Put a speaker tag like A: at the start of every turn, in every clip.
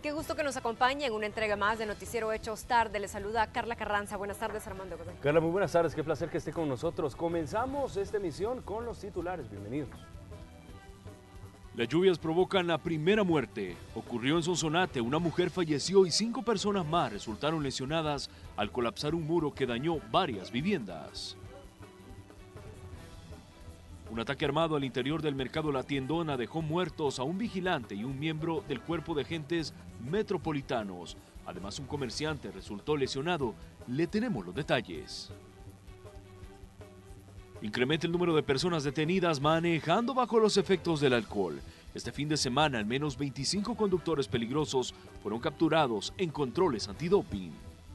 A: Qué gusto que nos acompañe en una entrega más de Noticiero Hechos Tarde. Le saluda Carla Carranza. Buenas tardes, Armando.
B: Carla, muy buenas tardes. Qué placer que esté con nosotros. Comenzamos esta emisión con los titulares. Bienvenidos.
C: Las lluvias provocan la primera muerte. Ocurrió en Sonsonate, una mujer falleció y 5 personas más resultaron lesionadas al colapsar un muro que dañó varias viviendas. Un ataque armado al interior del mercado La Tiendona dejó muertos a un vigilante y un miembro del cuerpo de agentes metropolitanos. Además, un comerciante resultó lesionado. Le tenemos los detalles. Incrementa el número de personas detenidas manejando bajo los efectos del alcohol. Este fin de semana, al menos 25 conductores peligrosos fueron capturados en controles antidoping.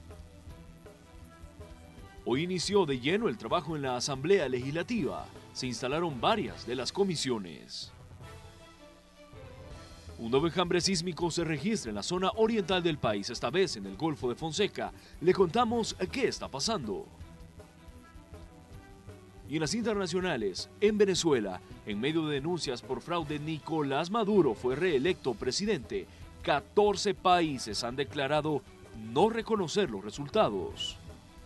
C: Hoy inició de lleno el trabajo en la Asamblea Legislativa. Se instalaron varias de las comisiones. Un nuevo enjambre sísmico se registra en la zona oriental del país, esta vez en el Golfo de Fonseca. Le contamos qué está pasando. Y en las internacionales, en Venezuela, en medio de denuncias por fraude, Nicolás Maduro fue reelecto presidente. 14 países han declarado no reconocer los resultados.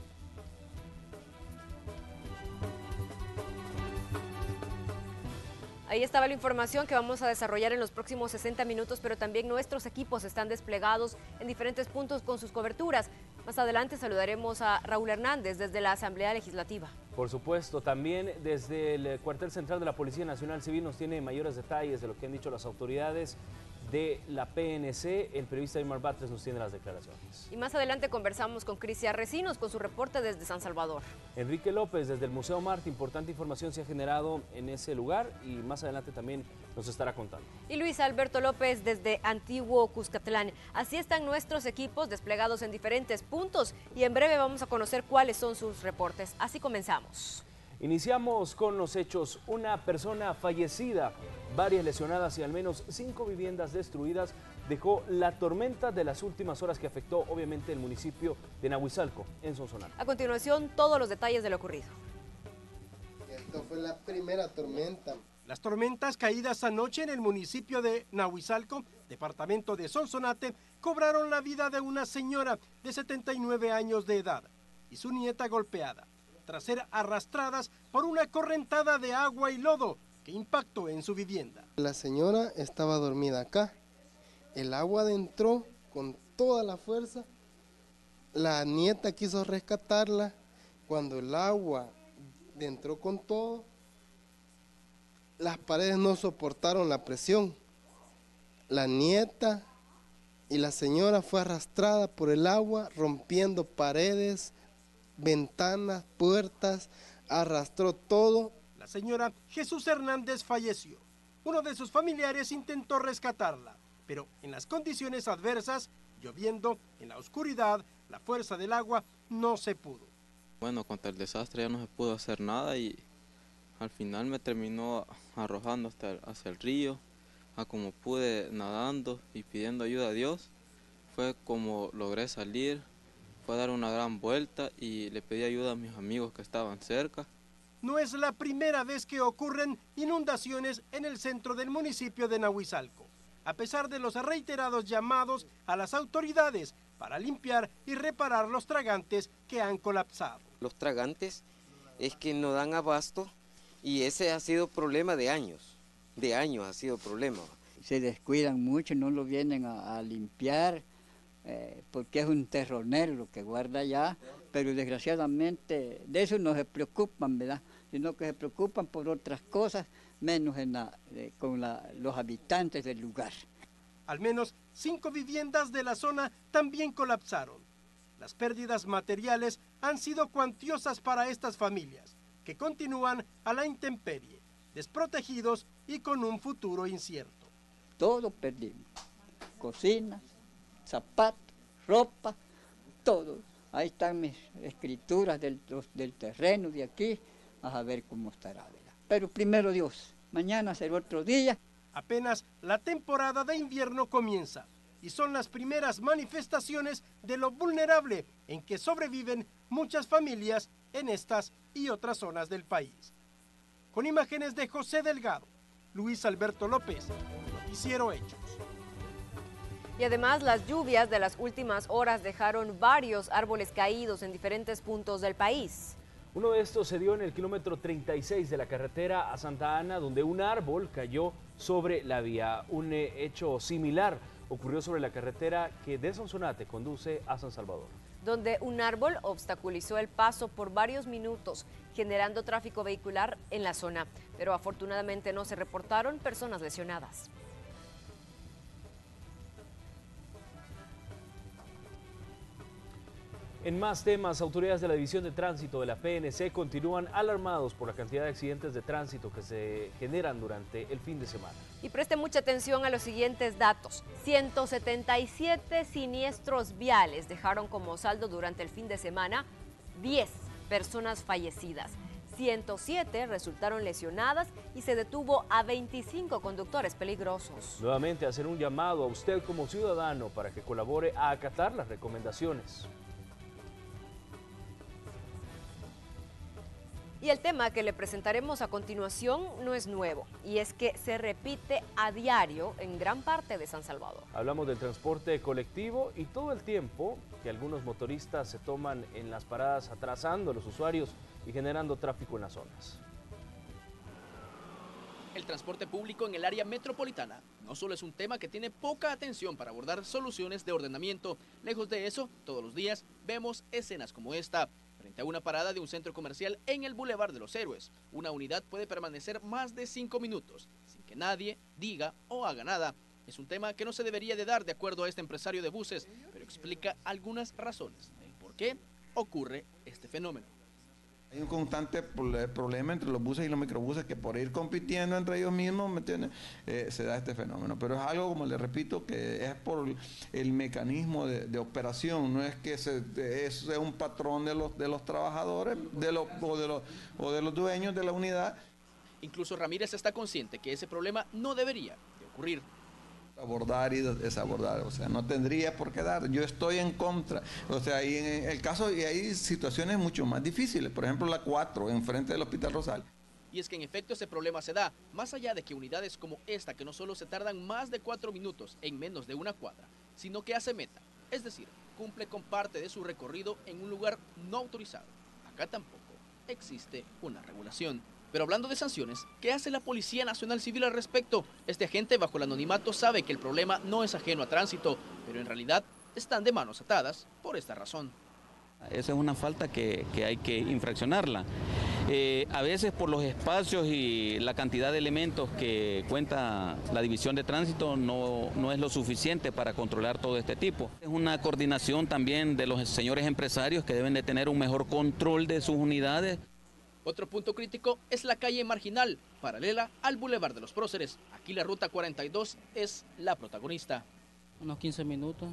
A: Ahí estaba la información que vamos a desarrollar en los próximos 60 minutos, pero también nuestros equipos están desplegados en diferentes puntos con sus coberturas. Más adelante saludaremos a Raúl Hernández desde la Asamblea Legislativa.
B: Por supuesto, también desde el cuartel central de la Policía Nacional Civil nos tiene mayores detalles de lo que han dicho las autoridades de la PNC. El periodista Aymar Batres nos tiene las declaraciones.
A: Y más adelante conversamos con Crisia Recinos con su reporte desde San Salvador.
B: Enrique López desde el Museo Marte, importante información se ha generado en ese lugar y más adelante también nos estará contando.
A: Y Luis Alberto López desde Antiguo Cuscatlán. Así están nuestros equipos desplegados en diferentes puntos y en breve vamos a conocer cuáles son sus reportes. Así comenzamos.
B: Iniciamos con los hechos. Una persona fallecida, varias lesionadas y al menos 5 viviendas destruidas dejó la tormenta de las últimas horas que afectó obviamente el municipio de Nahuizalco, en Sonsonate.
A: A continuación, todos los detalles de lo ocurrido.
D: Esto fue la primera tormenta.
E: Las tormentas caídas anoche en el municipio de Nahuizalco, departamento de Sonsonate, cobraron la vida de una señora de 79 años de edad y su nieta golpeada, tras ser arrastradas por una correntada de agua y lodo que impactó en su vivienda.
D: La señora estaba dormida acá, el agua adentró con toda la fuerza, la nieta quiso rescatarla, cuando el agua entró con todo, las paredes no soportaron la presión, la nieta y la señora fue arrastrada por el agua, rompiendo paredes, ventanas, puertas, arrastró todo.
E: La señora Jesús Hernández falleció. Uno de sus familiares intentó rescatarla, pero en las condiciones adversas, lloviendo, en la oscuridad, la fuerza del agua, no se pudo.
F: Bueno, contra el desastre ya no se pudo hacer nada y al final me terminó arrojando hacia el río, a como pude nadando y pidiendo ayuda a Dios. Fue como logré salir. Fue a dar una gran vuelta y le pedí ayuda a mis amigos que estaban cerca.
E: No es la primera vez que ocurren inundaciones en el centro del municipio de Nahuizalco, a pesar de los reiterados llamados a las autoridades para limpiar y reparar los tragantes que han colapsado.
G: Los tragantes es que no dan abasto y ese ha sido problema de años ha sido problema.
H: Se descuidan mucho, no lo vienen a limpiar. Porque es un terronero lo que guarda allá, pero desgraciadamente de eso no se preocupan, ¿verdad? Sino que se preocupan por otras cosas, menos con los habitantes del lugar.
E: Al menos 5 viviendas de la zona también colapsaron. Las pérdidas materiales han sido cuantiosas para estas familias, que continúan a la intemperie, desprotegidos y con un futuro incierto.
H: Todo perdimos, cocina, zapatos, ropa, todo. Ahí están mis escrituras del terreno de aquí, a ver cómo estará, ¿verdad? Pero primero Dios, mañana será otro día.
E: Apenas la temporada de invierno comienza y son las primeras manifestaciones de lo vulnerable en que sobreviven muchas familias en estas y otras zonas del país. Con imágenes de José Delgado, Luis Alberto López, Noticiero Hechos.
A: Y además las lluvias de las últimas horas dejaron varios árboles caídos en diferentes puntos del país.
B: Uno de estos se dio en el kilómetro 36 de la carretera a Santa Ana, donde un árbol cayó sobre la vía. Un hecho similar ocurrió sobre la carretera que de Sonsonate conduce a San Salvador,
A: donde un árbol obstaculizó el paso por varios minutos, generando tráfico vehicular en la zona. Pero afortunadamente no se reportaron personas lesionadas.
B: En más temas, autoridades de la División de Tránsito de la PNC continúan alarmados por la cantidad de accidentes de tránsito que se generan durante el fin de semana.
A: Y preste mucha atención a los siguientes datos. 177 siniestros viales dejaron como saldo durante el fin de semana 10 personas fallecidas. 107 resultaron lesionadas y se detuvo a 25 conductores peligrosos.
B: Nuevamente hacer un llamado a usted como ciudadano para que colabore a acatar las recomendaciones.
A: Y el tema que le presentaremos a continuación no es nuevo, y es que se repite a diario en gran parte de San Salvador.
B: Hablamos del transporte colectivo y todo el tiempo que algunos motoristas se toman en las paradas atrasando a los usuarios y generando tráfico en las zonas.
I: El transporte público en el área metropolitana no solo es un tema que tiene poca atención para abordar soluciones de ordenamiento. Lejos de eso, todos los días vemos escenas como esta. Frente a una parada de un centro comercial en el Boulevard de los Héroes, una unidad puede permanecer más de 5 minutos sin que nadie diga o haga nada. Es un tema que no se debería de dar de acuerdo a este empresario de buses, pero explica algunas razones del por qué ocurre este fenómeno.
J: Hay un constante problema entre los buses y los microbuses que por ir compitiendo entre ellos mismos, ¿me entiendes? Se da este fenómeno. Pero es algo, como le repito, que es por el mecanismo de operación, no es que es un patrón de los trabajadores o de los dueños de la unidad.
I: Incluso Ramírez está consciente que ese problema no debería de ocurrir.
J: Abordar y desabordar, o sea, no tendría por qué dar. Yo estoy en contra, o sea, y en el caso, y hay situaciones mucho más difíciles, por ejemplo la 4, enfrente del Hospital Rosal.
I: Y es que en efecto ese problema se da, más allá de que unidades como esta, que no solo se tardan más de 4 minutos en menos de una cuadra, sino que hace meta, es decir, cumple con parte de su recorrido en un lugar no autorizado. Acá tampoco existe una regulación. Pero hablando de sanciones, ¿qué hace la Policía Nacional Civil al respecto? Este agente bajo el anonimato sabe que el problema no es ajeno a tránsito, pero en realidad están de manos atadas por esta razón.
K: Esa es una falta que hay que infraccionarla. A veces por los espacios y la cantidad de elementos que cuenta la División de Tránsito no es lo suficiente para controlar todo este tipo. Es una coordinación también de los señores empresarios que deben de tener un mejor control de sus unidades.
I: Otro punto crítico es la calle Marginal, paralela al Boulevard de los Próceres. Aquí la ruta 42 es la protagonista.
L: Unos 15 minutos.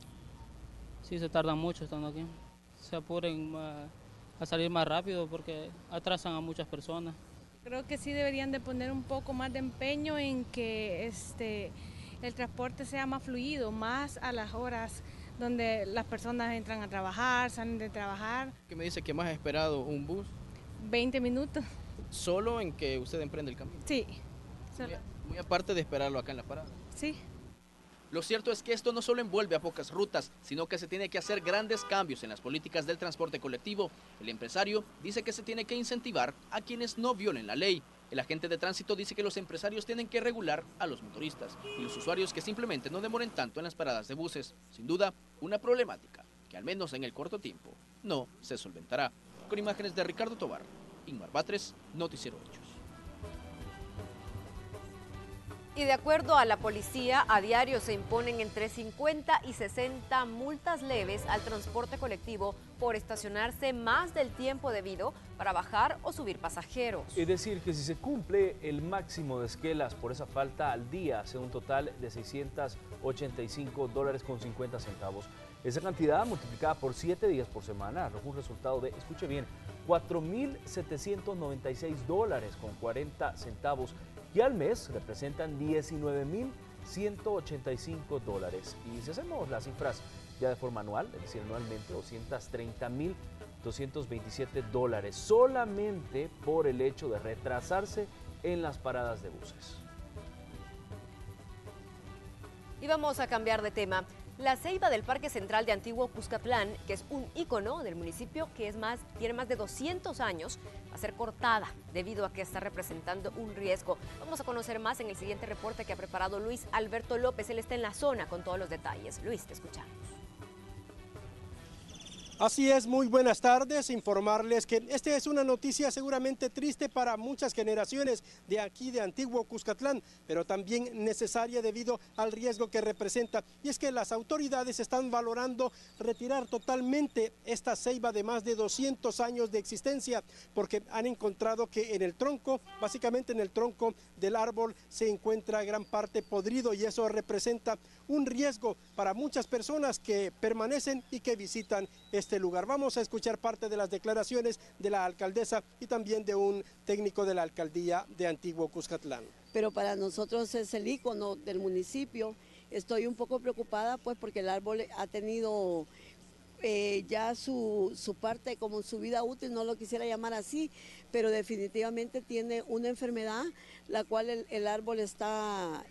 L: Sí, se tardan mucho estando aquí. Se apuren a salir más rápido porque atrasan a muchas personas.
M: Creo que sí deberían de poner un poco más de empeño en que el transporte sea más fluido, más a las horas donde las personas entran a trabajar, salen de trabajar.
I: ¿Qué me dice que más ha esperado un bus?
M: 20 minutos.
I: ¿Solo en que usted emprende el camino?
M: Sí.
I: Muy aparte de esperarlo acá en la parada.
M: Sí.
I: Lo cierto es que esto no solo envuelve a pocas rutas, sino que se tiene que hacer grandes cambios en las políticas del transporte colectivo. El empresario dice que se tiene que incentivar a quienes no violen la ley. El agente de tránsito dice que los empresarios tienen que regular a los motoristas y los usuarios que simplemente no demoren tanto en las paradas de buses. Sin duda, una problemática que al menos en el corto tiempo no se solventará. Con imágenes de Ricardo Tobar, Inmar Batres, Noticiero Hechos.
A: Y de acuerdo a la policía, a diario se imponen entre 50 y 60 multas leves al transporte colectivo por estacionarse más del tiempo debido para bajar o subir pasajeros.
B: Es decir, que si se cumple el máximo de esquelas por esa falta al día, sea un total de $685.50. Esa cantidad multiplicada por 7 días por semana arroja un resultado de, escuche bien, $4.796.40, y al mes representan $19.185. Y si hacemos las cifras ya de forma anual, es decir, anualmente, $230.227 solamente por el hecho de retrasarse en las paradas de buses.
A: Y vamos a cambiar de tema. La ceiba del Parque Central de Antiguo Cuscatlán, que es un ícono del municipio que tiene más de 200 años, va a ser cortada debido a que está representando un riesgo. Vamos a conocer más en el siguiente reporte que ha preparado Luis Alberto López. Él está en la zona con todos los detalles. Luis, te escuchamos.
E: Así es, muy buenas tardes. Informarles que esta es una noticia seguramente triste para muchas generaciones de aquí de Antiguo Cuscatlán, pero también necesaria debido al riesgo que representa. Y es que las autoridades están valorando retirar totalmente esta ceiba de más de 200 años de existencia, porque han encontrado que en el tronco, básicamente en el tronco del árbol, se encuentra gran parte podrido y eso representa un riesgo para muchas personas que permanecen y que visitan este lugar. Vamos a escuchar parte de las declaraciones de la alcaldesa y también de un técnico de la alcaldía de Antiguo Cuscatlán.
N: Pero para nosotros es el ícono del municipio. Estoy un poco preocupada pues porque el árbol ha tenido ya su parte como su vida útil, no lo quisiera llamar así, pero definitivamente tiene una enfermedad, la cual el árbol está,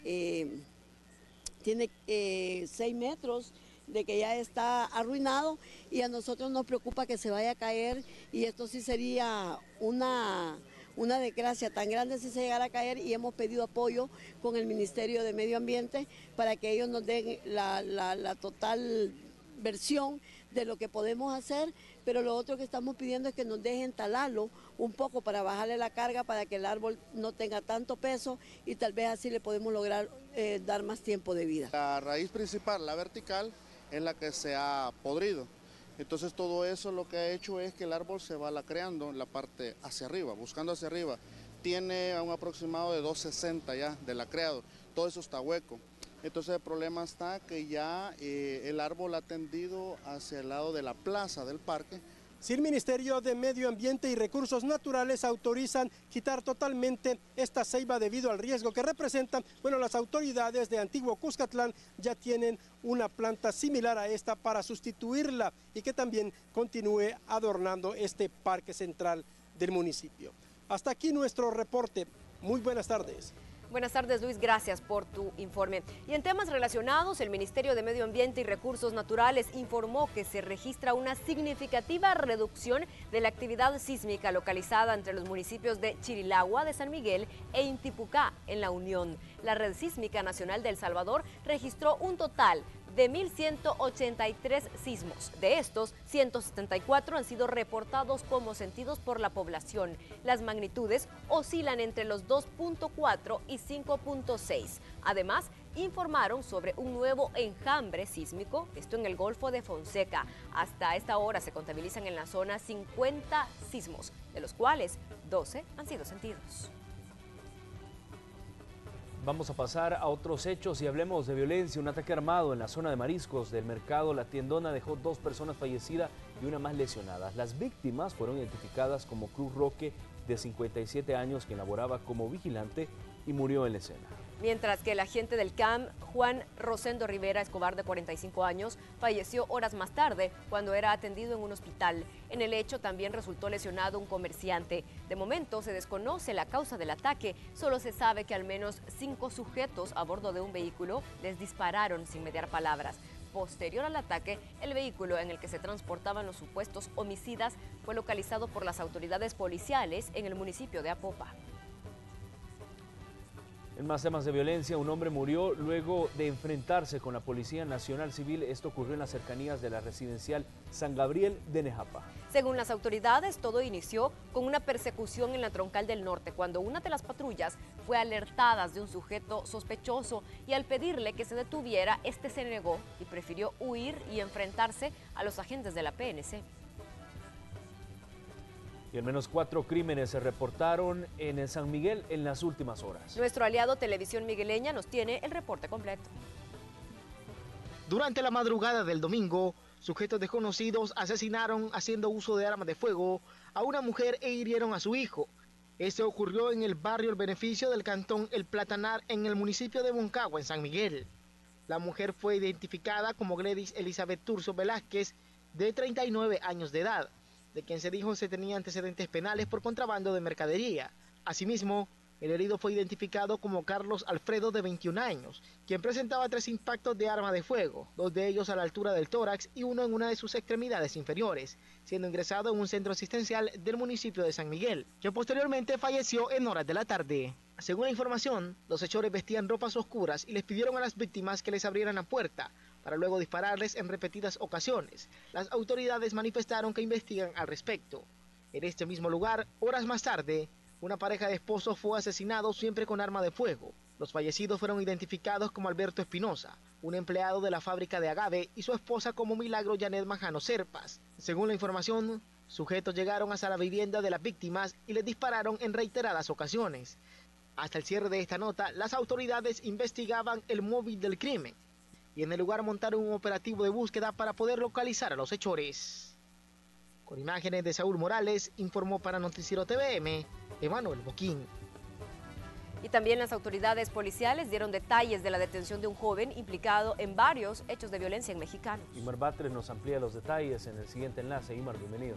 N: tiene 6 metros, de que ya está arruinado y a nosotros nos preocupa que se vaya a caer y esto sí sería una desgracia tan grande si se llegara a caer y hemos pedido apoyo con el Ministerio de Medio Ambiente para que ellos nos den la total versión de lo que podemos hacer, pero lo otro que estamos pidiendo es que nos dejen talarlo un poco para bajarle la carga para que el árbol no tenga tanto peso y tal vez así le podemos lograr dar más tiempo de vida.
O: La raíz principal, la vertical, es la que se ha podrido. Entonces todo eso lo que ha hecho es que el árbol se va lacreando en la parte hacia arriba, buscando hacia arriba. Tiene un aproximado de 2,60 ya de lacreado, todo eso está hueco. Entonces el problema está que ya el árbol ha tendido hacia el lado de la plaza del parque.
E: Si el Ministerio de Medio Ambiente y Recursos Naturales autorizan quitar totalmente esta ceiba debido al riesgo que representan, bueno, las autoridades de Antiguo Cuscatlán ya tienen una planta similar a esta para sustituirla y que también continúe adornando este parque central del municipio. Hasta aquí nuestro reporte. Muy buenas tardes.
A: Buenas tardes, Luis, gracias por tu informe. Y en temas relacionados, el Ministerio de Medio Ambiente y Recursos Naturales informó que se registra una significativa reducción de la actividad sísmica localizada entre los municipios de Chirilagua de San Miguel e Intipucá en La Unión. La Red Sísmica Nacional de El Salvador registró un total de 1.183 sismos. De estos, 174 han sido reportados como sentidos por la población. Las magnitudes oscilan entre los 2.4 y 5.6. Además, informaron sobre un nuevo enjambre sísmico, esto en el Golfo de Fonseca. Hasta esta hora se contabilizan en la zona 50 sismos, de los cuales 12 han sido sentidos.
B: Vamos a pasar a otros hechos y hablemos de violencia. Un ataque armado en la zona de mariscos del mercado La Tiendona dejó 2 personas fallecidas y una más lesionadas. Las víctimas fueron identificadas como Cruz Roque, de 57 años, quien laboraba como vigilante y murió en la escena.
A: Mientras que el agente del CAM, Juan Rosendo Rivera Escobar, de 45 años, falleció horas más tarde cuando era atendido en un hospital. En el hecho también resultó lesionado un comerciante. De momento se desconoce la causa del ataque, solo se sabe que al menos 5 sujetos a bordo de un vehículo les dispararon sin mediar palabras. Posterior al ataque, el vehículo en el que se transportaban los supuestos homicidas fue localizado por las autoridades policiales en el municipio de Apopa.
B: En más temas de violencia, un hombre murió luego de enfrentarse con la Policía Nacional Civil. Esto ocurrió en las cercanías de la residencial San Gabriel de Nejapa.
A: Según las autoridades, todo inició con una persecución en la Troncal del Norte, cuando una de las patrullas fue alertada de un sujeto sospechoso y al pedirle que se detuviera, este se negó y prefirió huir y enfrentarse a los agentes de la PNC.
B: Y al menos 4 crímenes se reportaron en San Miguel en las últimas horas.
A: Nuestro aliado Televisión Migueleña nos tiene el reporte completo.
P: Durante la madrugada del domingo, sujetos desconocidos asesinaron haciendo uso de armas de fuego a una mujer e hirieron a su hijo. Este ocurrió en el barrio El Beneficio del cantón El Platanar, en el municipio de Moncagua, en San Miguel. La mujer fue identificada como Gladys Elizabeth Turzo Velázquez, de 39 años de edad, de quien se dijo se tenía antecedentes penales por contrabando de mercadería. Asimismo, El herido fue identificado como Carlos Alfredo, de 21 años, quien presentaba 3 impactos de arma de fuego, 2 de ellos a la altura del tórax y uno en una de sus extremidades inferiores, siendo ingresado en un centro asistencial del municipio de San Miguel, que posteriormente falleció en horas de la tarde. Según la información, los hechores vestían ropas oscuras y les pidieron a las víctimas que les abrieran la puerta, para luego dispararles en repetidas ocasiones. Las autoridades manifestaron que investigan al respecto. En este mismo lugar, horas más tarde, una pareja de esposos fue asesinado siempre con arma de fuego. Los fallecidos fueron identificados como Alberto Espinosa, un empleado de la fábrica de agave, y su esposa como Milagro Janet Majano Serpas. Según la información, sujetos llegaron hasta la vivienda de las víctimas y les dispararon en reiteradas ocasiones. Hasta el cierre de esta nota, las autoridades investigaban el móvil del crimen y en el lugar montaron un operativo de búsqueda para poder localizar a los hechores. Con imágenes de Saúl Morales, informó para Noticiero TVM, Emanuel Boquín.
A: Y también las autoridades policiales dieron detalles de la detención de un joven implicado en varios hechos de violencia en Mexicanos.
B: Imar Batres nos amplía los detalles en el siguiente enlace. Imar, bienvenido.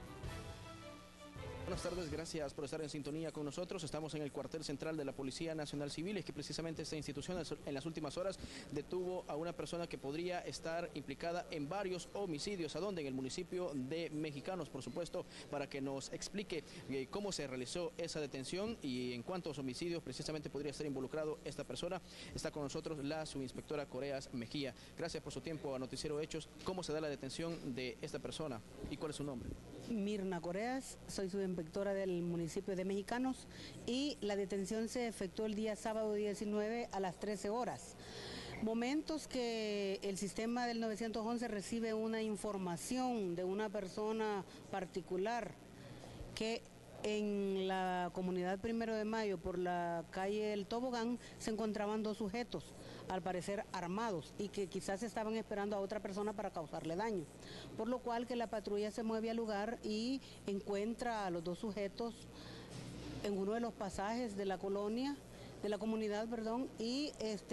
I: Buenas tardes, gracias por estar en sintonía con nosotros. Estamos en el cuartel central de la Policía Nacional Civil. Es que precisamente esta institución en las últimas horas detuvo a una persona que podría estar implicada en varios homicidios. ¿A dónde? En el municipio de Mexicanos, por supuesto, para que nos explique cómo se realizó esa detención y en cuántos homicidios precisamente podría estar involucrado esta persona. Está con nosotros la subinspectora Coreas Mejía. Gracias por su tiempo a Noticiero Hechos. ¿Cómo se da la detención de esta persona y cuál es su nombre?
Q: Mirna Coreas, soy subinspectora del municipio de Mexicanos y la detención se efectuó el día sábado 19 a las 13 horas. Momentos que el sistema del 911 recibe una información de una persona particular que en la comunidad 1 de Mayo, por la calle El Tobogán, se encontraban 2 sujetos, al parecer armados, y que quizás estaban esperando a otra persona para causarle daño. Por lo cual que la patrulla se mueve al lugar y encuentra a los 2 sujetos en uno de los pasajes de la colonia, de la comunidad, y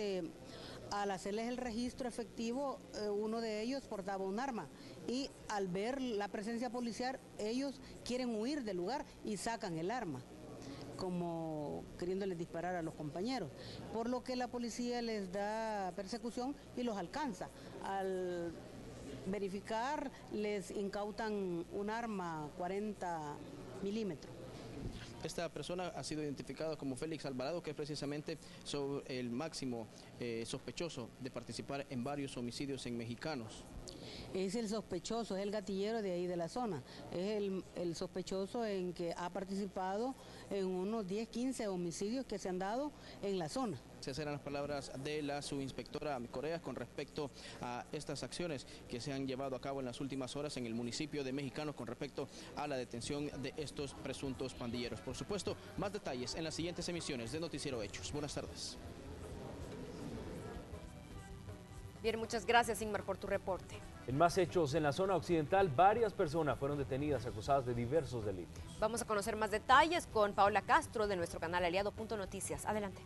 Q: al hacerles el registro efectivo, uno de ellos portaba un arma y al ver la presencia policial, ellos quieren huir del lugar y sacan el arma, como queriéndoles disparar a los compañeros, por lo que la policía les da persecución y los alcanza. Al verificar, les incautan un arma 40 milímetros.
I: Esta persona ha sido identificada como Félix Alvarado, que es precisamente el máximo sospechoso de participar en varios homicidios en Mexicanos.
Q: Es el sospechoso, es el gatillero de ahí de la zona, es el sospechoso en que ha participado en unos 10, 15 homicidios que se han dado en la zona.
I: Esas eran las palabras de la subinspectora Coreas con respecto a estas acciones que se han llevado a cabo en las últimas horas en el municipio de Mexicanos con respecto a la detención de estos presuntos pandilleros. Por supuesto, más detalles en las siguientes emisiones de Noticiero Hechos. Buenas tardes.
A: Bien, muchas gracias, Ingmar, por tu reporte.
B: En más hechos, en la zona occidental, varias personas fueron detenidas acusadas de diversos delitos.
A: Vamos a conocer más detalles con Paola Castro de nuestro canal aliado Noticias. Adelante.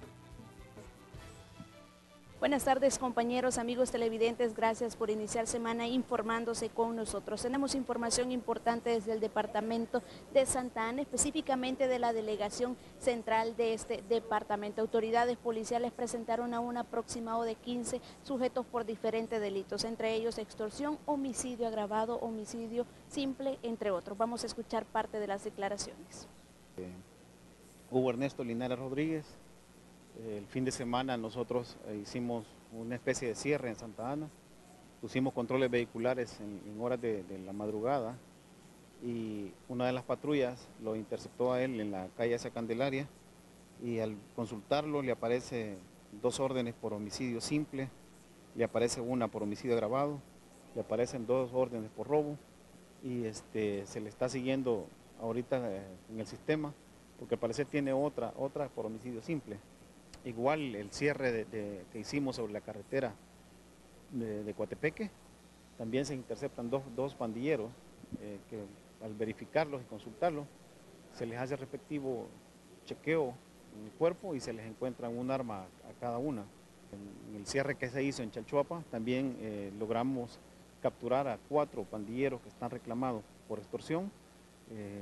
R: Buenas tardes, compañeros, amigos televidentes, gracias por iniciar semana informándose con nosotros. Tenemos información importante desde el departamento de Santa Ana, específicamente de la delegación central de este departamento. Autoridades policiales presentaron a un aproximado de 15 sujetos por diferentes delitos, entre ellos extorsión, homicidio agravado, homicidio simple, entre otros. Vamos a escuchar parte de las declaraciones.
S: Hugo Ernesto Linares Rodríguez. El fin de semana nosotros hicimos una especie de cierre en Santa Ana, pusimos controles vehiculares en horas de la madrugada y una de las patrullas lo interceptó a él en la calle Esa Candelaria y al consultarlo le aparece 2 órdenes por homicidio simple, le aparece una por homicidio agravado, le aparecen 2 órdenes por robo y se le está siguiendo ahorita en el sistema porque al parecer tiene otra por homicidio simple. Igual el cierre que hicimos sobre la carretera de Coatepeque, también se interceptan dos pandilleros que al verificarlos y consultarlos se les hace respectivo chequeo en el cuerpo y se les encuentra un arma a cada una. En el cierre que se hizo en Chalchuapa también logramos capturar a 4 pandilleros que están reclamados por extorsión.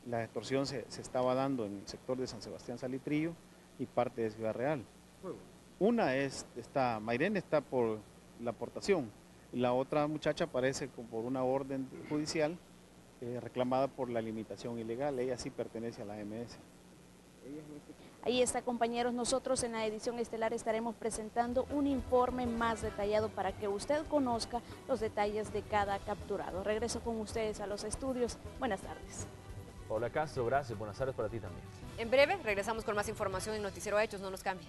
S: La extorsión se estaba dando en el sector de San Sebastián Salitrillo y parte de Ciudad Real. Una Mairene está por la aportación, y la otra muchacha aparece por una orden judicial reclamada por la limitación ilegal. Ella sí pertenece a la MS.
R: Ahí está, compañeros, nosotros en la edición estelar estaremos presentando un informe más detallado para que usted conozca los detalles de cada capturado. Regreso con ustedes a los estudios. Buenas tardes.
B: Paula Castro, gracias. Buenas tardes para ti también.
A: En breve regresamos con más información en Noticiero Hechos. No nos cambie.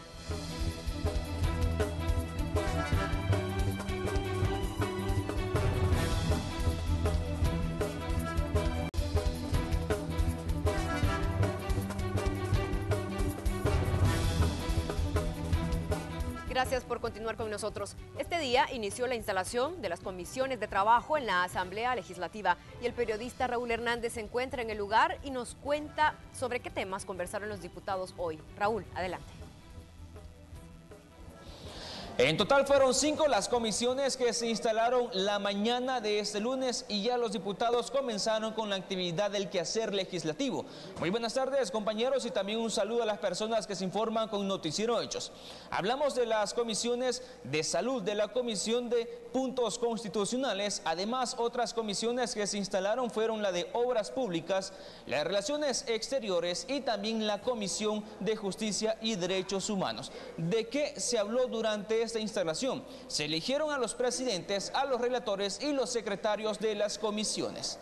A: Gracias por continuar con nosotros. Este día inició la instalación de las comisiones de trabajo en la Asamblea Legislativa y el periodista Raúl Hernández se encuentra en el lugar y nos cuenta sobre qué temas conversaron los diputados hoy. Raúl, adelante.
T: En total fueron 5 las comisiones que se instalaron la mañana de este lunes y ya los diputados comenzaron con la actividad del quehacer legislativo. Muy buenas tardes, compañeros, y también un saludo a las personas que se informan con Noticiero Hechos. Hablamos de las comisiones de salud, de la comisión de puntos constitucionales. Además, otras comisiones que se instalaron fueron la de obras públicas, las relaciones exteriores y también la comisión de justicia y derechos humanos. ¿De qué se habló durante esta instalación? Se eligieron a los presidentes, a los relatores y los secretarios de las comisiones.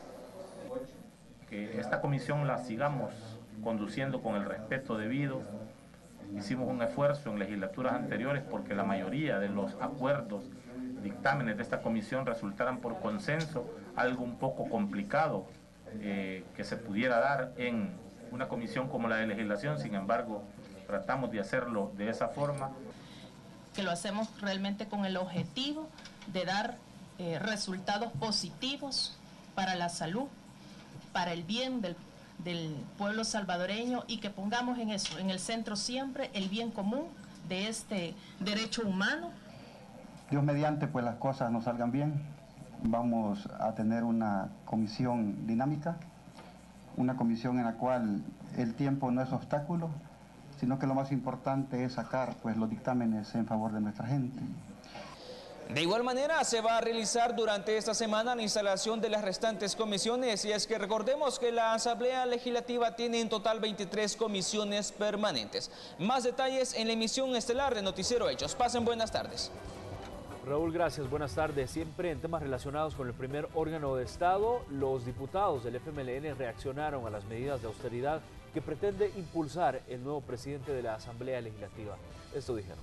U: Que esta comisión la sigamos conduciendo con el respeto debido. Hicimos un esfuerzo en legislaturas anteriores porque la mayoría de los acuerdos, dictámenes de esta comisión resultaran por consenso, algo un poco complicado que se pudiera dar en una comisión como la de legislación. Sin embargo, tratamos de hacerlo de esa forma.
V: Que lo hacemos realmente con el objetivo de dar resultados positivos para la salud, para el bien del pueblo salvadoreño, y que pongamos en eso, en el centro siempre, el bien común de este derecho humano.
W: Dios mediante, pues las cosas nos salgan bien. Vamos a tener una comisión dinámica, una comisión en la cual el tiempo no es obstáculo, sino que lo más importante es sacar pues los dictámenes en favor de nuestra gente.
T: De igual manera se va a realizar durante esta semana la instalación de las restantes comisiones, y es que recordemos que la Asamblea Legislativa tiene en total 23 comisiones permanentes. Más detalles en la emisión estelar de Noticiero Hechos. Pasen buenas tardes.
B: Raúl, gracias. Buenas tardes. Siempre en temas relacionados con el primer órgano de Estado, los diputados del FMLN reaccionaron a las medidas de austeridad que pretende impulsar el nuevo presidente de la Asamblea Legislativa. Esto dijeron.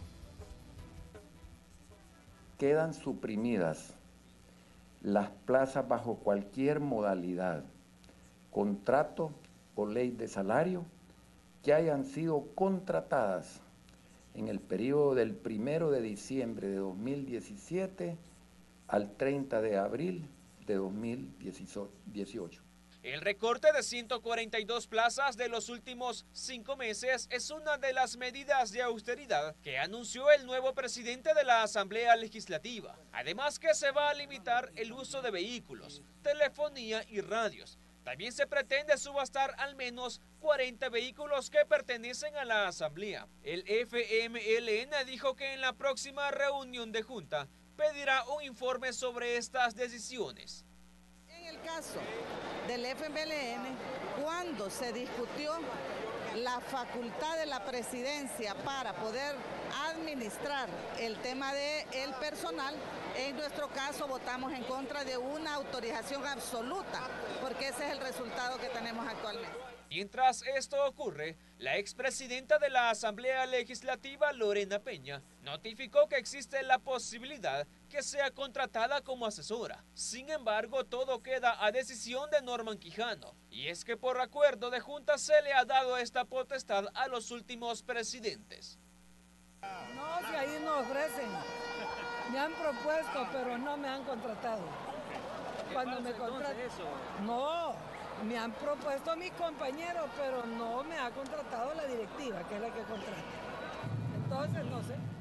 X: Quedan suprimidas las plazas bajo cualquier modalidad, contrato o ley de salario que hayan sido contratadas en el periodo del 1 de diciembre de 2017 al 30 de abril de 2018.
T: El recorte de 142 plazas de los últimos 5 meses es una de las medidas de austeridad que anunció el nuevo presidente de la Asamblea Legislativa. Además que se va a limitar el uso de vehículos, telefonía y radios. También se pretende subastar al menos 40 vehículos que pertenecen a la Asamblea. El FMLN dijo que en la próxima reunión de Junta pedirá un informe sobre estas decisiones.
Y: En el caso del FMLN, cuando se discutió la facultad de la presidencia para poder administrar el tema del personal, en nuestro caso votamos en contra de una autorización absoluta, porque ese es el resultado que tenemos actualmente.
T: Mientras esto ocurre, la expresidenta de la Asamblea Legislativa, Lorena Peña, notificó que existe la posibilidad que sea contratada como asesora. Sin embargo, todo queda a decisión de Norman Quijano. Y es que por acuerdo de Junta se le ha dado esta potestad a los últimos presidentes.
Z: No, si ahí no ofrecen. Me han propuesto, pero no me han contratado. Cuando me contratan, no, me han propuesto a mis compañeros, pero no me ha contratado la directiva, que es la que contrata. Entonces, no sé.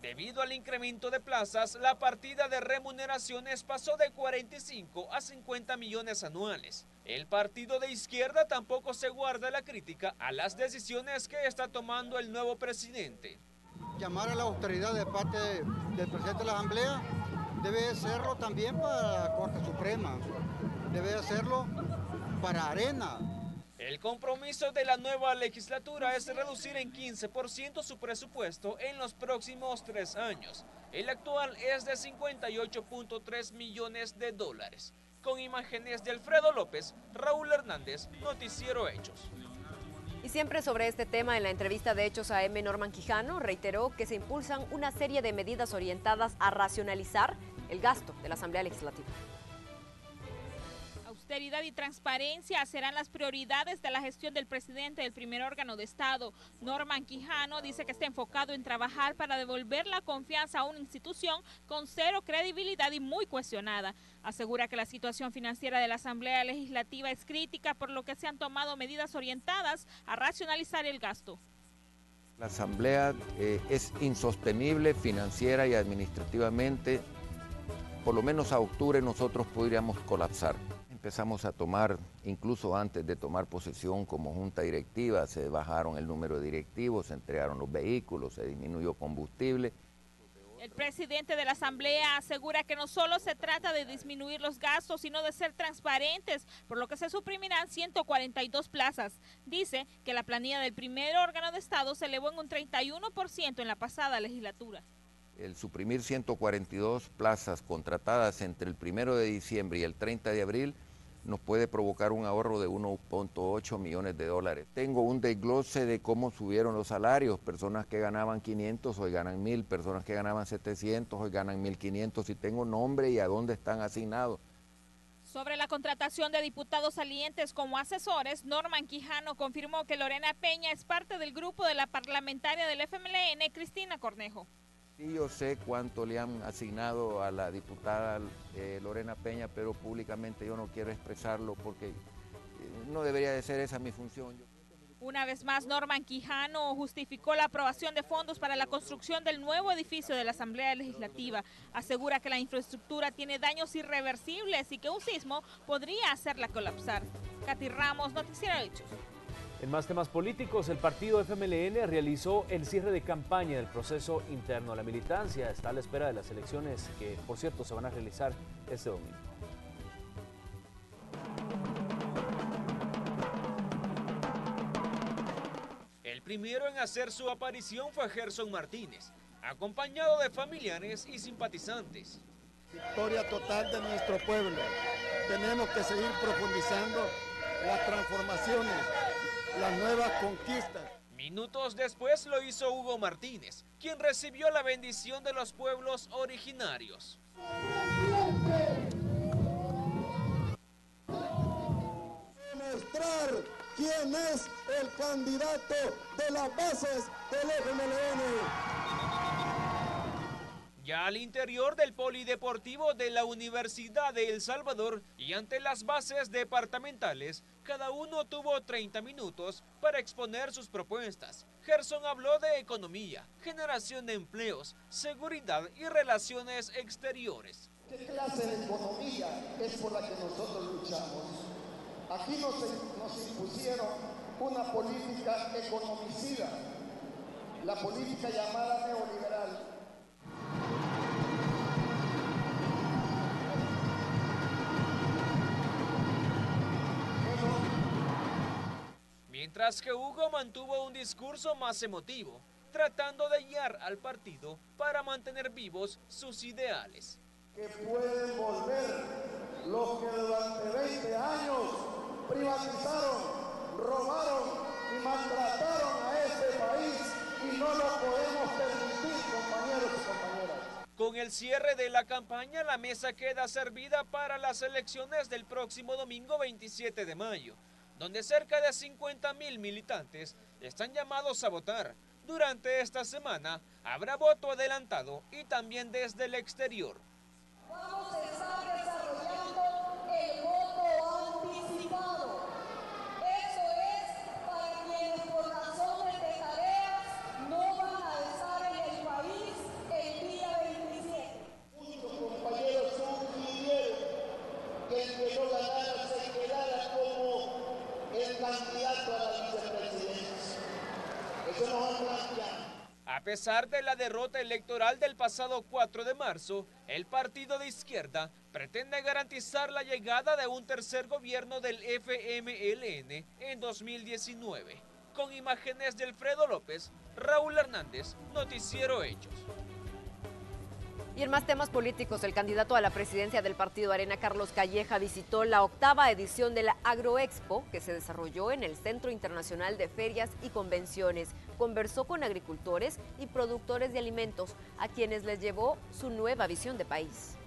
T: Debido al incremento de plazas, la partida de remuneraciones pasó de 45 a 50 millones anuales. El partido de izquierda tampoco se guarda la crítica a las decisiones que está tomando el nuevo presidente.
C: Llamar a la autoridad de parte del presidente de la Asamblea debe hacerlo también para la Corte Suprema, debe hacerlo para Arena.
T: El compromiso de la nueva legislatura es reducir en 15% su presupuesto en los próximos 3 años. El actual es de 58.3 millones de dólares. Con imágenes de Alfredo López, Raúl Hernández, Noticiero Hechos.
A: Y siempre sobre este tema, en la entrevista de Hechos AM, Norman Quijano reiteró que se impulsan una serie de medidas orientadas a racionalizar el gasto de la Asamblea Legislativa.
D: Austeridad y transparencia serán las prioridades de la gestión del presidente del primer órgano de Estado. Norman Quijano dice que está enfocado en trabajar para devolver la confianza a una institución con cero credibilidad y muy cuestionada. Asegura que la situación financiera de la Asamblea Legislativa es crítica, por lo que se han tomado medidas orientadas a racionalizar el gasto.
X: La Asamblea es insostenible financiera y administrativamente. Por lo menos a octubre nosotros podríamos colapsar. Empezamos a tomar, incluso antes de tomar posesión como junta directiva, se bajaron el número de directivos, se entregaron los vehículos, se disminuyó combustible.
D: El presidente de la Asamblea asegura que no solo se trata de disminuir los gastos, sino de ser transparentes, por lo que se suprimirán 142 plazas. Dice que la planilla del primer órgano de Estado se elevó en un 31% en la pasada legislatura.
X: El suprimir 142 plazas contratadas entre el 1 de diciembre y el 30 de abril nos puede provocar un ahorro de 1.8 millones de dólares. Tengo un desglose de cómo subieron los salarios. Personas que ganaban 500 hoy ganan 1.000, personas que ganaban 700 hoy ganan 1.500 y tengo nombre y a dónde están asignados.
D: Sobre la contratación de diputados salientes como asesores, Norman Quijano confirmó que Lorena Peña es parte del grupo de la parlamentaria del FMLN, Cristina Cornejo.
X: Sí, yo sé cuánto le han asignado a la diputada Lorena Peña, pero públicamente yo no quiero expresarlo porque no debería de ser esa mi función.
D: Una vez más, Norman Quijano justificó la aprobación de fondos para la construcción del nuevo edificio de la Asamblea Legislativa. Asegura que la infraestructura tiene daños irreversibles y que un sismo podría hacerla colapsar. Katy Ramos, Noticiero Hechos.
B: En más temas políticos, el partido FMLN realizó el cierre de campaña del proceso interno. La militancia está a la espera de las elecciones que, por cierto, se van a realizar este domingo.
T: El primero en hacer su aparición fue Gerson Martínez, acompañado de familiares y simpatizantes.
F: Victoria total de nuestro pueblo. Tenemos que seguir profundizando las transformaciones, las nuevas conquistas.
T: Minutos después lo hizo Hugo Martínez, quien recibió la bendición de los pueblos originarios.
F: Demostrar quién es el candidato de las bases del FMLN.
T: Ya al interior del polideportivo de la Universidad de El Salvador y ante las bases departamentales, cada uno tuvo 30 minutos para exponer sus propuestas. Gerson habló de economía, generación de empleos, seguridad y relaciones exteriores.
F: ¿Qué clase de economía es por la que nosotros luchamos? Aquí nos impusieron una política economicida, la política llamada neoliberal.
T: Mientras que Hugo mantuvo un discurso más emotivo, tratando de guiar al partido para mantener vivos sus ideales.
F: Que pueden volver los que durante 20 años privatizaron, robaron y maltrataron a este país y no lo podemos permitir, compañeros y compañeras.
T: Con el cierre de la campaña, la mesa queda servida para las elecciones del próximo domingo 27 de mayo, donde cerca de 50.000 militantes están llamados a votar. Durante esta semana habrá voto adelantado y también desde el exterior.
G: Vamos a estar desarrollando el voto anticipado. Eso es para quienes por razones de tareas no van a estar en el país
H: pesar de la derrota electoral del pasado 4 de marzo, el partido de izquierda pretende garantizar la llegada de un tercer gobierno del FMLN en 2019. Con imágenes de Alfredo López, Raúl Hernández, Noticiero Hechos.
A: Y en más temas políticos, el candidato a la presidencia del partido Arena, Carlos Calleja, visitó la 8ª edición de la Agroexpo, que se desarrolló en el Centro Internacional de Ferias y Convenciones. Conversó con agricultores y productores de alimentos, a quienes les llevó su nueva visión de país.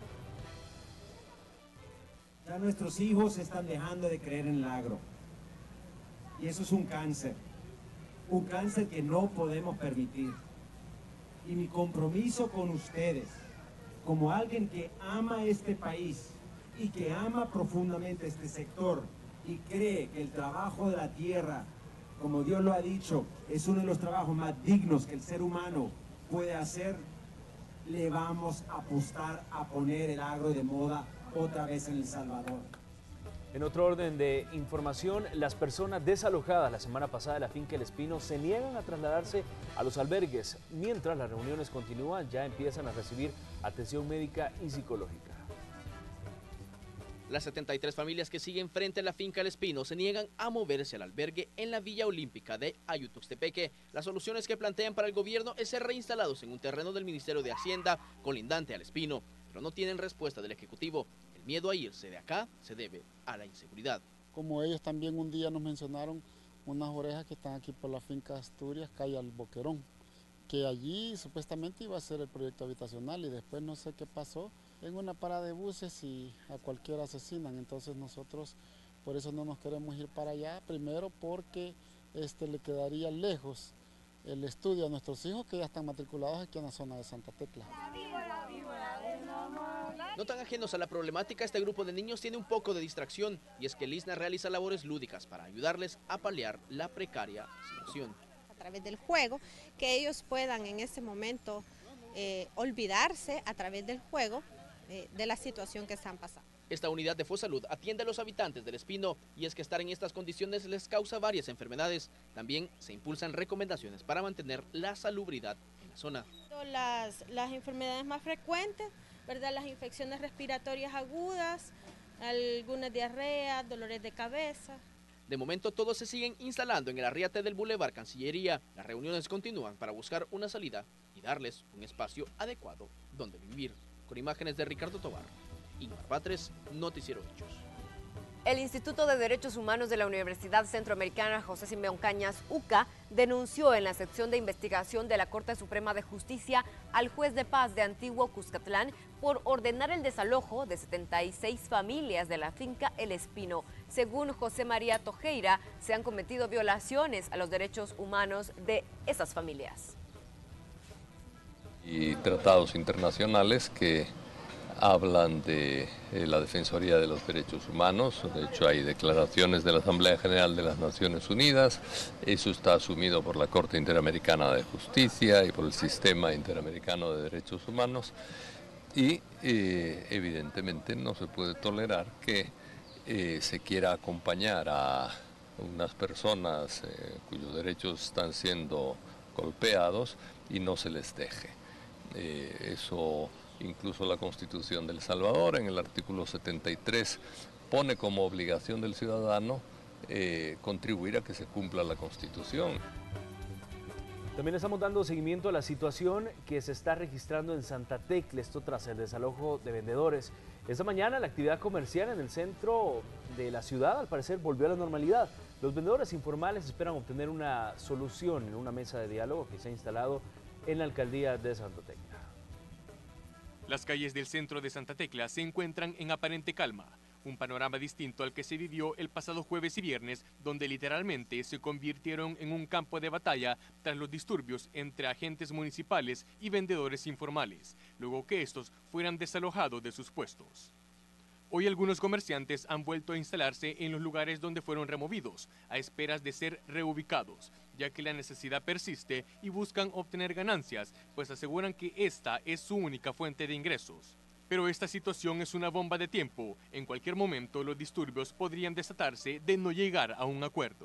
J: Ya nuestros hijos están dejando de creer en el agro. Y eso es un cáncer que no podemos permitir. Y mi compromiso con ustedes, como alguien que ama este país y que ama profundamente este sector y cree que el trabajo de la tierra, como Dios lo ha dicho, es uno de los trabajos más dignos que el ser humano puede hacer, le vamos a apostar a poner el agro de moda otra vez en El Salvador.
B: En otro orden de información, las personas desalojadas la semana pasada de la finca El Espino se niegan a trasladarse a los albergues. Mientras las reuniones continúan, ya empiezan a recibir atención médica y psicológica.
I: Las 73 familias que siguen frente a la finca El Espino se niegan a moverse al albergue en la Villa Olímpica de Ayutuxtepeque. Las soluciones que plantean para el gobierno es ser reinstalados en un terreno del Ministerio de Hacienda colindante al Espino, pero no tienen respuesta del Ejecutivo. El miedo a irse de acá se debe a la inseguridad.
K: Como ellos también un día nos mencionaron unas orejas que están aquí por la finca Asturias, calle al Boquerón, que allí supuestamente iba a ser el proyecto habitacional y después no sé qué pasó, en una parada de buses y a cualquiera asesinan. Entonces nosotros por eso no nos queremos ir para allá, primero porque le quedaría lejos el estudio a nuestros hijos que ya están matriculados aquí en la zona de Santa Tecla.
I: No tan ajenos a la problemática, este grupo de niños tiene un poco de distracción, y es que el ISNA realiza labores lúdicas para ayudarles a paliar la precaria situación.
L: A través del juego, que ellos puedan en ese momento olvidarse a través del juego de la situación que están pasando.
I: Esta unidad de FOSalud atiende a los habitantes del Espino, y es que estar en estas condiciones les causa varias enfermedades. También se impulsan recomendaciones para mantener la salubridad en la zona.
L: Las enfermedades más frecuentes, ¿verdad? Las infecciones respiratorias agudas, algunas diarreas, dolores de cabeza.
I: De momento todos se siguen instalando en el arriate del Boulevard Cancillería. Las reuniones continúan para buscar una salida y darles un espacio adecuado donde vivir. Con imágenes de Ricardo Tobar, Ingmar Batres, Noticiero Hechos.
A: El Instituto de Derechos Humanos de la Universidad Centroamericana José Simeón Cañas, UCA, denunció en la sección de investigación de la Corte Suprema de Justicia al juez de paz de Antiguo Cuscatlán por ordenar el desalojo de 76 familias de la finca El Espino. Según José María Tojeira, se han cometido violaciones a los derechos humanos de esas familias.
M: Y tratados internacionales que hablan de la Defensoría de los Derechos Humanos. De hecho, hay declaraciones de la Asamblea General de las Naciones Unidas. Eso está asumido por la Corte Interamericana de Justicia y por el Sistema Interamericano de Derechos Humanos. Y evidentemente no se puede tolerar que se quiera acompañar a unas personas cuyos derechos están siendo golpeados y no se les deje. Eso incluso la Constitución de El Salvador en el artículo 73 pone como obligación del ciudadano contribuir a que se cumpla la Constitución.
B: También estamos dando seguimiento a la situación que se está registrando en Santa Tecla, esto tras el desalojo de vendedores. Esta mañana la actividad comercial en el centro de la ciudad al parecer volvió a la normalidad. Los vendedores informales esperan obtener una solución en una mesa de diálogo que se ha instalado en la alcaldía de Santa Tecla.
N: Las calles del centro de Santa Tecla se encuentran en aparente calma, un panorama distinto al que se vivió el pasado jueves y viernes, donde literalmente se convirtieron en un campo de batalla tras los disturbios entre agentes municipales y vendedores informales, luego que estos fueran desalojados de sus puestos. Hoy algunos comerciantes han vuelto a instalarse en los lugares donde fueron removidos, a esperas de ser reubicados, ya que la necesidad persiste y buscan obtener ganancias, pues aseguran que esta es su única fuente de ingresos. Pero esta situación es una bomba de tiempo. En cualquier momento los disturbios podrían desatarse de no llegar a un acuerdo.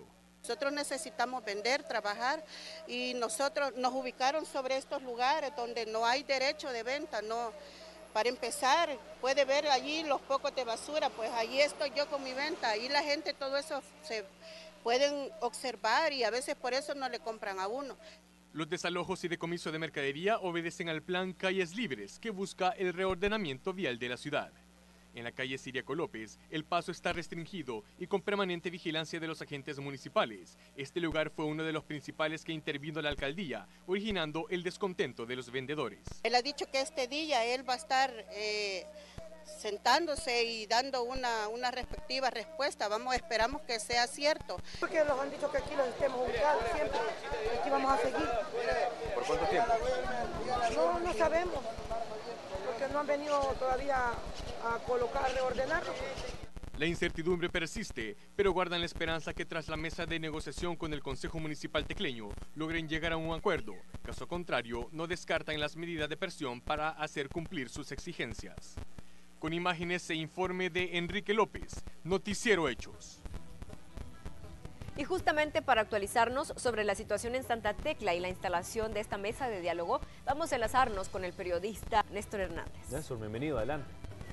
E: Nosotros necesitamos vender, trabajar y nosotros nos ubicaron sobre estos lugares donde no hay derecho de venta, no. Para empezar, puede ver allí los pocos de basura, pues allí estoy yo con mi venta, ahí la gente todo eso se pueden observar y a veces por eso no le compran a uno.
N: Los desalojos y decomiso de mercadería obedecen al plan Calles Libres, que busca el reordenamiento vial de la ciudad. En la calle Ciriaco López, el paso está restringido y con permanente vigilancia de los agentes municipales. Este lugar fue uno de los principales que intervino la alcaldía, originando el descontento de los vendedores.
E: Él ha dicho que este día él va a estar sentándose y dando una respectiva respuesta. Esperamos que sea cierto.
O: Porque nos han dicho que aquí los estemos ubicados siempre, aquí vamos a seguir.
B: ¿Por cuánto tiempo?
O: No sabemos, porque no han venido todavía a colocar, reordenarlo.
N: La incertidumbre persiste, pero guardan la esperanza que tras la mesa de negociación con el Consejo Municipal Tecleño logren llegar a un acuerdo. Caso contrario, no descartan las medidas de presión para hacer cumplir sus exigencias. Con imágenes e informe de Enrique López, Noticiero Hechos.
A: Y justamente para actualizarnos sobre la situación en Santa Tecla y la instalación de esta mesa de diálogo, vamos a enlazarnos con el periodista Néstor Hernández.
B: Néstor, bienvenido, adelante.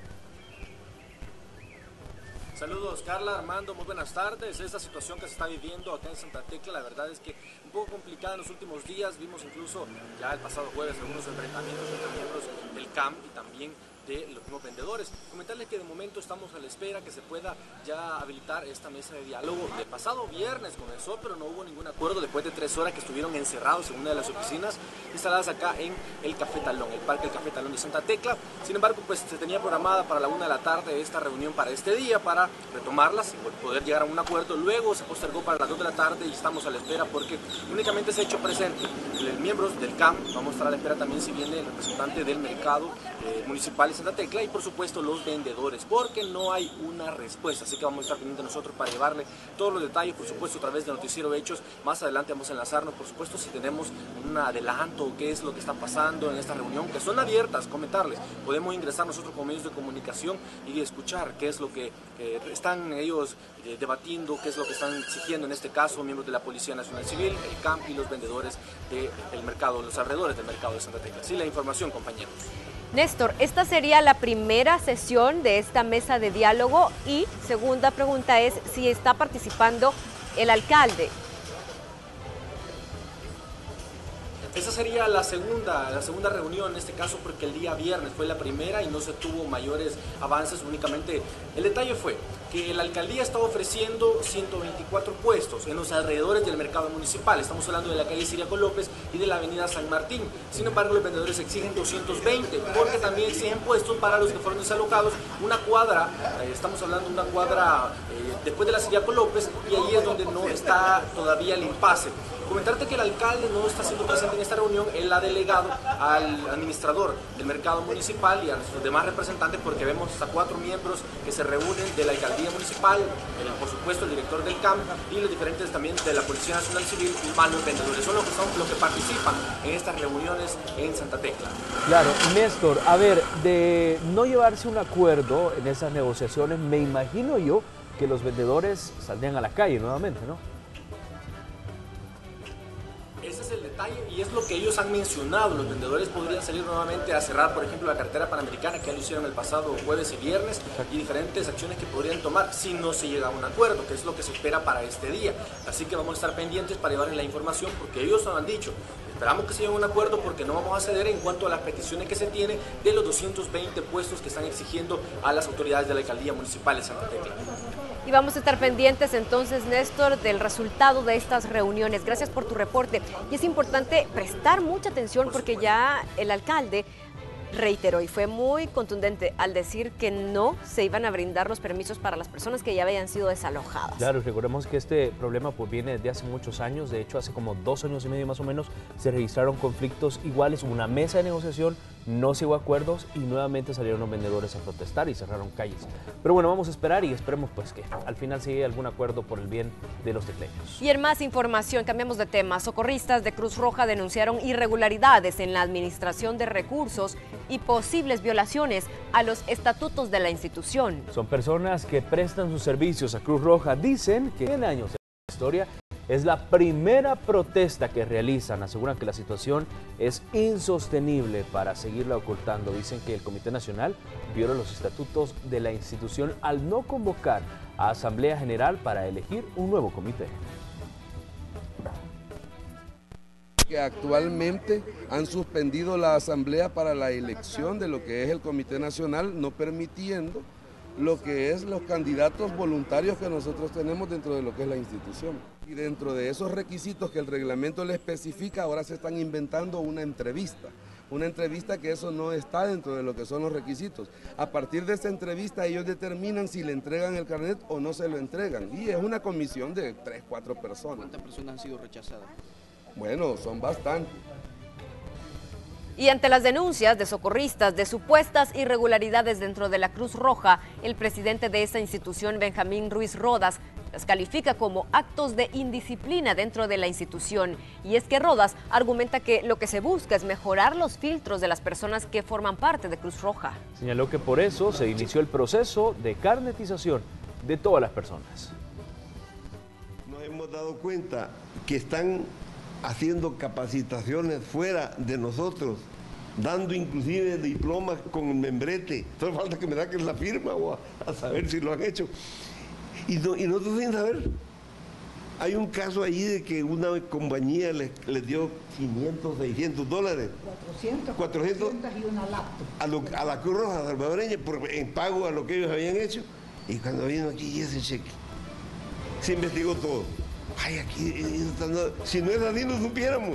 P: Saludos Carla, Armando, muy buenas tardes. Esta situación que se está viviendo acá en Santa Tecla, la verdad es que un poco complicada en los últimos días. Vimos incluso ya el pasado jueves algunos enfrentamientos entre miembros del CAM y también de los mismos vendedores. Comentarles que de momento estamos a la espera que se pueda ya habilitar esta mesa de diálogo. El pasado viernes comenzó, pero no hubo ningún acuerdo después de 3 horas que estuvieron encerrados en una de las oficinas instaladas acá en el Café Talón, el Parque del Café Talón de Santa Tecla. Sin embargo, pues se tenía programada para la 1 de la tarde esta reunión para este día, para retomarlas y poder llegar a un acuerdo. Luego se postergó para las 2 de la tarde y estamos a la espera porque únicamente se ha hecho presente los miembros del CAM. Vamos a estar a la espera también si viene el representante del mercado municipal de Santa Tecla y por supuesto los vendedores, porque no hay una respuesta, así que vamos a estar pendientes nosotros para llevarle todos los detalles, por supuesto a través de Noticiero Hechos. Más adelante vamos a enlazarnos, por supuesto, si tenemos un adelanto, qué es lo que está pasando en esta reunión, que son abiertas, comentarles, podemos ingresar nosotros como medios de comunicación y escuchar qué es lo que están ellos debatiendo, qué es lo que están exigiendo, en este caso miembros de la Policía Nacional Civil, el CAM y los vendedores del mercado, los alrededores del mercado de Santa Tecla. Sí, la información, compañeros.
A: Néstor, esta sería la primera sesión de esta mesa de diálogo y segunda pregunta es si está participando el alcalde.
P: Esa sería la segunda reunión en este caso, porque el día viernes fue la primera y no se tuvo mayores avances. Únicamente el detalle fue que la alcaldía estaba ofreciendo 124 puestos en los alrededores del mercado municipal. Estamos hablando de la calle Ciriaco López y de la avenida San Martín. Sin embargo, los vendedores exigen 220 porque también exigen puestos para los que fueron desalojados. Una cuadra, estamos hablando de una cuadra después de la Ciriaco López, y ahí es donde no está todavía el impasse. Comentarte que el alcalde no está siendo presente en esta reunión. Él ha delegado al administrador del mercado municipal y a sus demás representantes, porque vemos hasta 4 miembros que se reúnen de la alcaldía municipal, por supuesto el director del CAM y los diferentes también de la Policía Nacional Civil y más los vendedores. Son los que participan en estas reuniones en Santa Tecla.
B: Claro, Néstor, a ver, de no llevarse un acuerdo en esas negociaciones, me imagino yo que los vendedores saldrían a la calle nuevamente, ¿no?
P: Ese es el detalle y es lo que ellos han mencionado. Los vendedores podrían salir nuevamente a cerrar, por ejemplo, la carretera panamericana, que ya lo hicieron el pasado jueves y viernes, y diferentes acciones que podrían tomar si no se llega a un acuerdo, que es lo que se espera para este día. Así que vamos a estar pendientes para llevarles la información, porque ellos nos han dicho, esperamos que se llegue a un acuerdo porque no vamos a ceder en cuanto a las peticiones que se tiene de los 220 puestos que están exigiendo a las autoridades de la alcaldía municipal de Santa Tecla.
A: Y vamos a estar pendientes entonces, Néstor, del resultado de estas reuniones. Gracias por tu reporte. Y es importante prestar mucha atención porque ya el alcalde reiteró y fue muy contundente al decir que no se iban a brindar los permisos para las personas que ya habían sido desalojadas.
B: Claro, recordemos que este problema pues viene desde hace muchos años. De hecho, hace como 2 años y medio más o menos se registraron conflictos iguales, una mesa de negociación, no se llegó a acuerdos y nuevamente salieron los vendedores a protestar y cerraron calles. Pero bueno, vamos a esperar y esperemos pues que al final se llegue a algún acuerdo por el bien de los tecleños.
A: Y en más información, cambiamos de tema. Socorristas de Cruz Roja denunciaron irregularidades en la administración de recursos y posibles violaciones a los estatutos de la institución.
B: Son personas que prestan sus servicios a Cruz Roja. Dicen que en años de historia Es la primera protesta que realizan. Aseguran que la situación es insostenible para seguirla ocultando. Dicen que el Comité Nacional viola los estatutos de la institución al no convocar a Asamblea General para elegir un nuevo comité.
Q: Que actualmente han suspendido la asamblea para la elección de lo que es el Comité Nacional, no permitiendo lo que es los candidatos voluntarios que nosotros tenemos dentro de lo que es la institución. Y dentro de esos requisitos que el reglamento le especifica, ahora se están inventando una entrevista que eso no está dentro de lo que son los requisitos. A partir de esta entrevista ellos determinan si le entregan el carnet o no se lo entregan, y es una comisión de 3, 4 personas.
I: ¿Cuántas personas han sido rechazadas?
Q: Bueno, son bastantes.
A: Y ante las denuncias de socorristas de supuestas irregularidades dentro de la Cruz Roja, el presidente de esta institución, Benjamín Ruiz Rodas, las califica como actos de indisciplina dentro de la institución. Y es que Rodas argumenta que lo que se busca es mejorar los filtros de las personas que forman parte de Cruz Roja.
B: Señaló que por eso se inició el proceso de carnetización de todas las personas.
R: Nos hemos dado cuenta que están haciendo capacitaciones fuera de nosotros, dando inclusive diplomas con el membrete. Solo falta que me saquen la firma o a saber si lo han hecho. Y nosotros sin saber. Hay un caso allí de que una compañía les dio 500, 600 dólares. 400 y una laptop. A la Cruz Roja salvadoreña en pago a lo que ellos habían hecho. Y cuando vino aquí ese cheque, se investigó todo. Ay, aquí, si no es así, no supiéramos.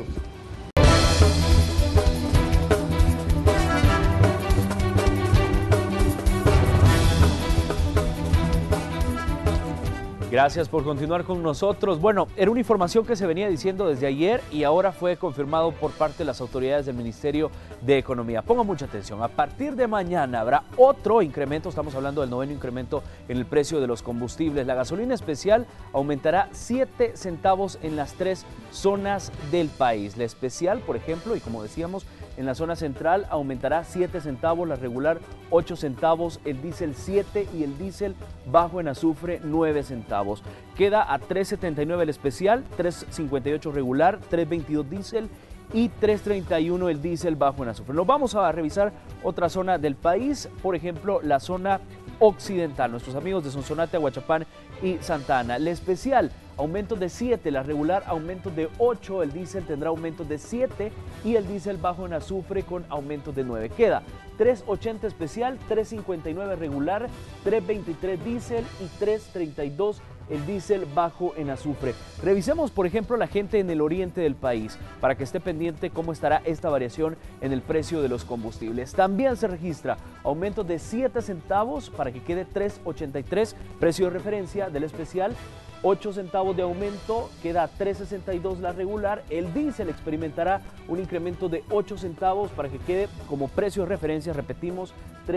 B: Gracias por continuar con nosotros. Bueno, era una información que se venía diciendo desde ayer y ahora fue confirmado por parte de las autoridades del Ministerio de Economía. Ponga mucha atención, a partir de mañana habrá otro incremento, estamos hablando del 9º incremento en el precio de los combustibles. La gasolina especial aumentará 7 centavos en las 3 zonas del país. La especial, por ejemplo, y como decíamos, en la zona central aumentará 7 centavos, la regular 8 centavos, el diésel 7 y el diésel bajo en azufre 9 centavos. Queda a 3.79 el especial, 3.58 regular, 3.22 diésel y 3.31 el diésel bajo en azufre. Nos vamos a revisar otra zona del país, por ejemplo la zona occidental, nuestros amigos de Sonsonate, Aguachapán y Santa Ana. La especial, aumento de 7, la regular aumento de 8, el diésel tendrá aumento de 7 y el diésel bajo en azufre con aumento de 9. Queda 3.80 especial, 3.59 regular, 3.23 diésel y 3.32 el diésel bajo en azufre. Revisemos, por ejemplo, la gente en el oriente del país para que esté pendiente cómo estará esta variación en el precio de los combustibles. También se registra aumento de 7 centavos para que quede 3.83, precio de referencia del especial. 8 centavos de aumento, queda 3.62 la regular. El diésel experimentará un incremento de 8 centavos para que quede como precio de referencia, repetimos,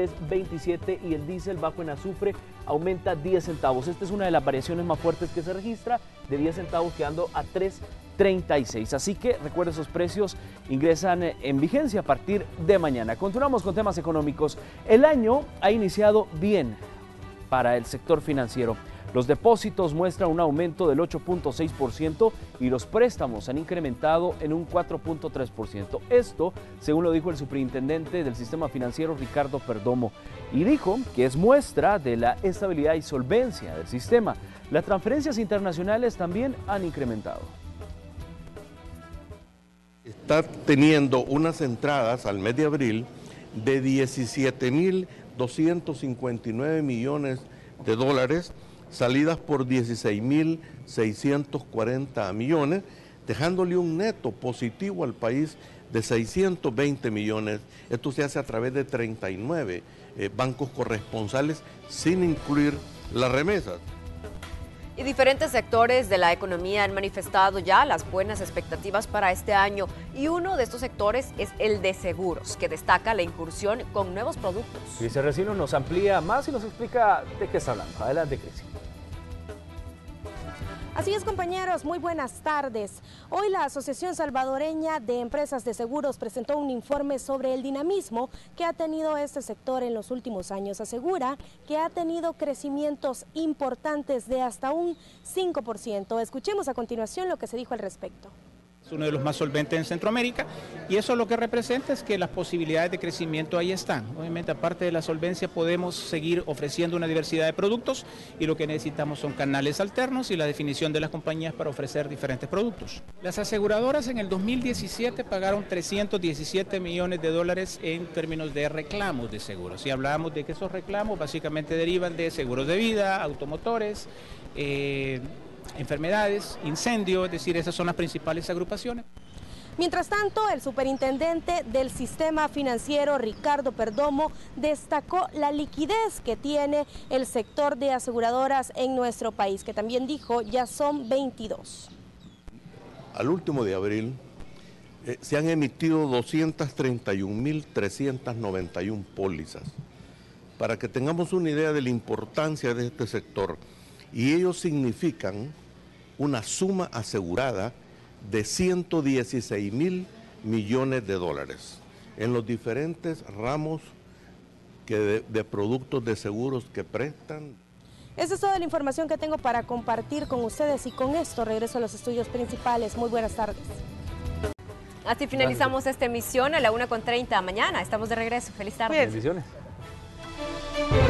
B: 3.27 y el diésel bajo en azufre aumenta 10 centavos. Esta es una de las variaciones más fuertes que se registra, de 10 centavos quedando a 3.36. Así que recuerden, esos precios ingresan en vigencia a partir de mañana. Continuamos con temas económicos. El año ha iniciado bien para el sector financiero. Los depósitos muestran un aumento del 8.6% y los préstamos han incrementado en un 4.3%. Esto, según lo dijo el superintendente del sistema financiero, Ricardo Perdomo, y dijo que es muestra de la estabilidad y solvencia del sistema. Las transferencias internacionales también han incrementado.
S: Está teniendo unas entradas al mes de abril de 17.259 millones de dólares, salidas por 16.640 millones, dejándole un neto positivo al país de 620 millones. Esto se hace a través de 39 bancos corresponsales, sin incluir las remesas.
A: Y diferentes sectores de la economía han manifestado ya las buenas expectativas para este año. Y uno de estos sectores es el de seguros, que destaca la incursión con nuevos productos.
B: Cristian Resino nos amplía más y nos explica de qué está hablando. Adelante, Cristian.
C: Así es, compañeros, muy buenas tardes. Hoy la Asociación Salvadoreña de Empresas de Seguros presentó un informe sobre el dinamismo que ha tenido este sector en los últimos años. Asegura que ha tenido crecimientos importantes de hasta un 5%. Escuchemos a continuación lo que se dijo al respecto.
U: Es uno de los más solventes en Centroamérica y eso lo que representa es que las posibilidades de crecimiento ahí están. Obviamente, aparte de la solvencia, podemos seguir ofreciendo una diversidad de productos y lo que necesitamos son canales alternos y la definición de las compañías para ofrecer diferentes productos. Las aseguradoras en el 2017 pagaron 317 millones de dólares en términos de reclamos de seguros. Y hablábamos de que esos reclamos básicamente derivan de seguros de vida, automotores, enfermedades, incendios, es decir, esas son las principales agrupaciones.
C: Mientras tanto, el superintendente del sistema financiero, Ricardo Perdomo, destacó la liquidez que tiene el sector de aseguradoras en nuestro país, que también dijo ya son 22.
S: Al último de abril se han emitido 231.391 pólizas. Para que tengamos una idea de la importancia de este sector, y ellos significan una suma asegurada de 116.000 millones de dólares en los diferentes ramos de productos de seguros que prestan.
C: Esa es toda la información que tengo para compartir con ustedes y con esto regreso a los estudios principales. Muy buenas tardes.
A: Así finalizamos esta emisión a la 1:30 mañana. Estamos de regreso. Feliz tarde.
B: Bendiciones.